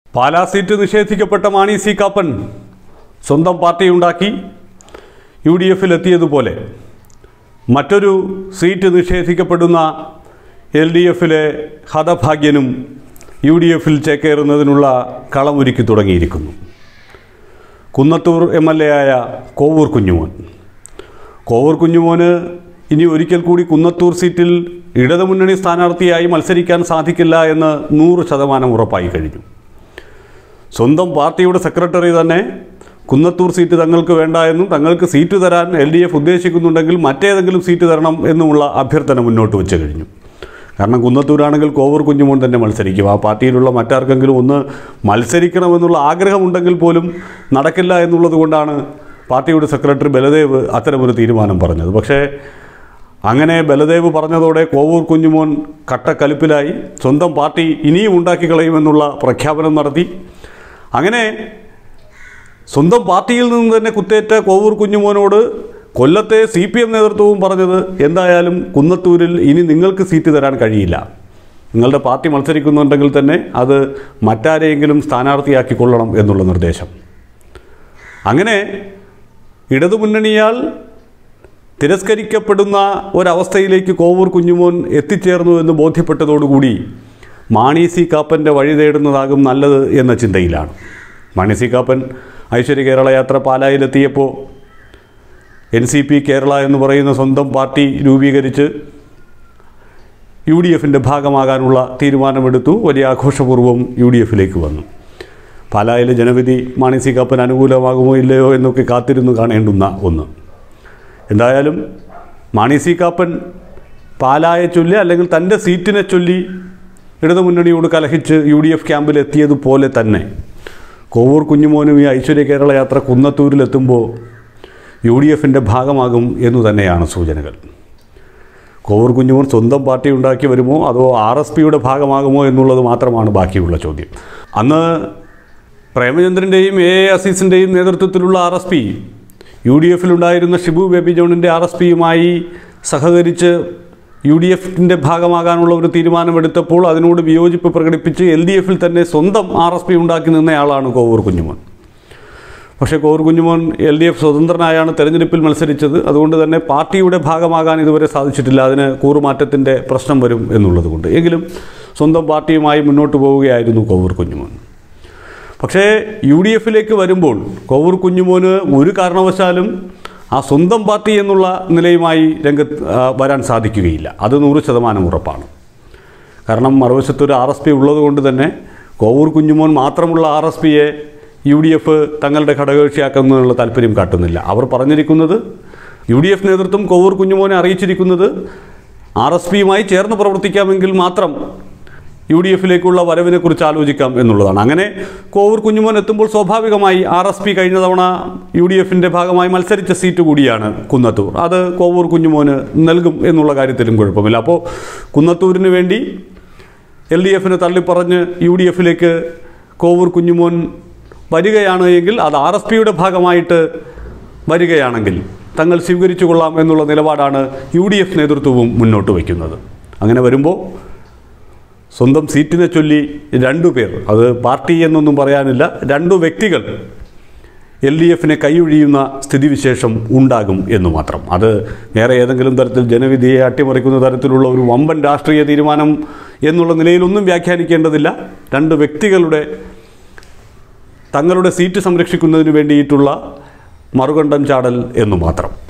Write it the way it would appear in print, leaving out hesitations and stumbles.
Pala seat നിഷേധിക്കപ്പെട്ട Mani C Kappan സ്വന്തം പാർട്ടിയുണ്ടാക്കി UDF-ലെത്തിയതുപോലെ മറ്റൊരു സീറ്റ് നിഷേധിക്കപ്പെടുന്ന LDF-ലെ ഹതഭാഗ്യനും UDF-ൽ ചേക്കേറുന്നതിനുള്ള കളമൊരുക്കി തുടങ്ങിയിരിക്കുന്നു. കുന്നത്തൂർ MLA ആയ കോവൂർ കുഞ്ഞുമോന് ഇനി ഒരിക്കൽ കൂടി കുന്നത്തൂർ സീറ്റിൽ ഇടതുമുന്നണി സ്ഥാനാർത്ഥിയായി മത്സരിക്കാൻ സാധിക്കില്ല എന്ന് 100% ഉറപ്പായി കഴിഞ്ഞു. സ്വന്തം പാർട്ടിയുടെ സെക്രട്ടറി തന്നെ കുന്നത്തൂർ സീറ്റ് തങ്ങൾക്ക് വേണ്ട എന്നും തങ്ങൾക്ക് സീറ്റ് തരാൻ LDF ഉദ്ദേശിക്കുന്നുണ്ടെങ്കിൽ മറ്റേതെങ്കിലും സീറ്റ് തരണം എന്നുമുള്ള അഭ്യർത്ഥന മുന്നോട്ട് വെച്ച് കഴിഞ്ഞു. കാരണം കുന്നത്തൂരാണെങ്കിൽ കോവൂർ കുഞ്ഞുമോൻ തന്നെ മത്സരിക്കും. ആ പാർട്ടിയിലുള്ള മറ്റാർക്കെങ്കിലും ഒന്ന് മത്സരിക്കണമെന്നുള്ള ആഗ്രഹമുണ്ടെങ്കിൽ പോലും നടക്കില്ല എന്നുള്ളത് കൊണ്ടാണ് പാർട്ടിയുടെ സെക്രട്ടറി ബലദേവ് അത്തരമൊരു തീരുമാനം പറഞ്ഞത്. പക്ഷേ അങ്ങനെ ബലദേവ് പറഞ്ഞതോടെ കോവൂർ കുഞ്ഞുമോൻ കട്ടക്കലിപ്പിലായി. സ്വന്തം പാർട്ടി ഇനിയും ഉണ്ടാക്കി കളയുമെന്നുള്ള പ്രഖ്യാപനം നടത്തി. അങ്ങനെ സ്വന്തം പാർട്ടിയിൽ നിന്ന് തന്നെ കുത്തേറ്റ കോവൂർ കുഞ്ഞുമോനോട് കൊല്ലത്തെ CPM നേതൃത്വവും പറഞ്ഞത് എന്തായാലും കുന്നത്തൂരിൽ ഇനി നിങ്ങൾക്ക് സീറ്റ് തരാൻ കഴിയില്ല, നിങ്ങളുടെ പാർട്ടി മത്സരിക്കുന്നുണ്ടെങ്കിൽ തന്നെ അത് മറ്റാരെയെങ്കിലും സ്ഥാനാർത്ഥിയാക്കിക്കൊള്ളണം എന്നുള്ള നിർദ്ദേശം. അങ്ങനെ ഇടതുമുന്നണിയാൽ തിരസ്കരിക്കപ്പെടുന്ന ഒരവസ്ഥയിലേക്ക് കോവൂർ കുഞ്ഞുമോൻ എത്തിച്ചേർന്നു എന്ന് ബോധ്യപ്പെട്ടതോടുകൂടി മാണി സി കാപ്പൻ്റെ വഴി തേടുന്നതാകും നല്ലത് എന്ന ചിന്തയിലാണ്. മാണി സി കാപ്പൻ ഐശ്വര്യ കേരള യാത്ര പാലായിലെത്തിയപ്പോൾ NCP കേരള എന്ന് പറയുന്ന സ്വന്തം പാർട്ടി രൂപീകരിച്ച് UDF-ൻ്റെ ഭാഗമാകാനുള്ള തീരുമാനമെടുത്തു. വലിയ ആഘോഷപൂർവ്വം UDF-ലേക്ക് വന്നു. പാലായിലെ ജനവിധി മാണി സി കാപ്പൻ അനുകൂലമാകുമോ ഇല്ലയോ എന്നൊക്കെ കാത്തിരുന്നു കാണേണ്ടുന്ന ഒന്ന്. എന്തായാലും മാണി സി കാപ്പൻ പാലായെ ചൊല്ലി അല്ലെങ്കിൽ തൻ്റെ സീറ്റിനെ ചൊല്ലി ഇടതുമുന്നണിയോട് കലഹിച്ച് UDF ക്യാമ്പിൽ എത്തിയതുപോലെ തന്നെ കോവൂർ കുഞ്ഞുമോനും ഈ ഐശ്വര്യ കേരള യാത്ര കുന്നത്തൂരിലെത്തുമ്പോൾ UDF-ൻ്റെ ഭാഗമാകും എന്നു തന്നെയാണ് സൂചനകൾ. കോവൂർ കുഞ്ഞുമോൻ സ്വന്തം പാർട്ടി ഉണ്ടാക്കി വരുമോ അതോ RSPയുടെ ഭാഗമാകുമോ എന്നുള്ളത് മാത്രമാണ് ബാക്കിയുള്ള ചോദ്യം. അന്ന് പ്രേമചന്ദ്രൻ്റെയും AA അസീസിൻ്റെയും നേതൃത്വത്തിലുള്ള RSP UDF-ലുണ്ടായിരുന്ന ഷിബു ബേബി ജോണിൻ്റെ RSPയുമായി സഹകരിച്ച് UDF-ൻ്റെ ഭാഗമാകാനുള്ള ഒരു തീരുമാനമെടുത്തപ്പോൾ അതിനോട് വിയോജിപ്പ് പ്രകടിപ്പിച്ച് LDF-ൽ തന്നെ സ്വന്തം RSP ഉണ്ടാക്കി നിന്നയാളാണ് കോവൂർ കുഞ്ഞുമോൻ. പക്ഷേ കോവൂർ കുഞ്ഞുമോൻ LDF സ്വതന്ത്രനായാണ് തെരഞ്ഞെടുപ്പിൽ മത്സരിച്ചത്. അതുകൊണ്ട് തന്നെ പാർട്ടിയുടെ ഭാഗമാകാൻ ഇതുവരെ സാധിച്ചിട്ടില്ല. അതിന് കൂറുമാറ്റത്തിൻ്റെ പ്രശ്നം വരും എന്നുള്ളത് കൊണ്ട്. എങ്കിലും സ്വന്തം പാർട്ടിയുമായി മുന്നോട്ട് പോവുകയായിരുന്നു കോവൂർ കുഞ്ഞുമോൻ. പക്ഷേ UDF-ലേക്ക് വരുമ്പോൾ കോവൂർ കുഞ്ഞുമോന് ഒരു കാരണവശാലും ആ സ്വന്തം പാർട്ടി എന്നുള്ള നിലയുമായി രംഗത്ത് വരാൻ സാധിക്കുകയില്ല. അത് 100% ഉറപ്പാണ്. കാരണം മറുവശത്തൊരു RSP ഉള്ളതുകൊണ്ട് തന്നെ കോവൂർ കുഞ്ഞുമോൻ മാത്രമുള്ള RSPയെ UDF തങ്ങളുടെ ഘടകകക്ഷിയാക്കുന്നതിനുള്ള താല്പര്യം കാട്ടുന്നില്ല. അവർ പറഞ്ഞിരിക്കുന്നത്, UDF നേതൃത്വം കോവൂർ കുഞ്ഞുമോനെ അറിയിച്ചിരിക്കുന്നത് RSPയുമായി ചേർന്ന് പ്രവർത്തിക്കാമെങ്കിൽ മാത്രം UDF-ലേക്കുള്ള വരവിനെക്കുറിച്ച് ആലോചിക്കാം എന്നുള്ളതാണ്. അങ്ങനെ കോവൂർ കുഞ്ഞുമോൻ എത്തുമ്പോൾ സ്വാഭാവികമായി RSP കഴിഞ്ഞ തവണ UDF-ൻ്റെ ഭാഗമായി മത്സരിച്ച സീറ്റ് കൂടിയാണ് കുന്നത്തൂർ. അത് കോവൂർ കുഞ്ഞുമോന് നൽകും എന്നുള്ള കാര്യത്തിലും കുഴപ്പമില്ല. അപ്പോൾ കുന്നത്തൂരിന് വേണ്ടി LDF-നെ തള്ളിപ്പറഞ്ഞ് UDF-ലേക്ക് കോവൂർ കുഞ്ഞുമോൻ വരികയാണ് എങ്കിൽ, അത് RSPയുടെ ഭാഗമായിട്ട് വരികയാണെങ്കിൽ തങ്ങൾ സ്വീകരിച്ചു കൊള്ളാം എന്നുള്ള നിലപാടാണ് UDF നേതൃത്വവും മുന്നോട്ട് വയ്ക്കുന്നത്. അങ്ങനെ വരുമ്പോൾ സ്വന്തം സീറ്റിനെ ചൊല്ലി 2 പേർ, അത് പാർട്ടി എന്നൊന്നും പറയാനില്ല, 2 വ്യക്തികൾ LDF-നെ കൈയൊഴിയുന്ന സ്ഥിതിവിശേഷം ഉണ്ടാകും എന്ന് മാത്രം. അത് വേറെ ഏതെങ്കിലും തരത്തിൽ ജനവിധിയെ അട്ടിമറിക്കുന്ന തരത്തിലുള്ള ഒരു വമ്പൻ രാഷ്ട്രീയ തീരുമാനം എന്നുള്ള നിലയിലൊന്നും വ്യാഖ്യാനിക്കേണ്ടതില്ല. 2 വ്യക്തികളുടെ തങ്ങളുടെ സീറ്റ് സംരക്ഷിക്കുന്നതിന് വേണ്ടിയിട്ടുള്ള മറുകണ്ഠം ചാടൽ എന്നു മാത്രം.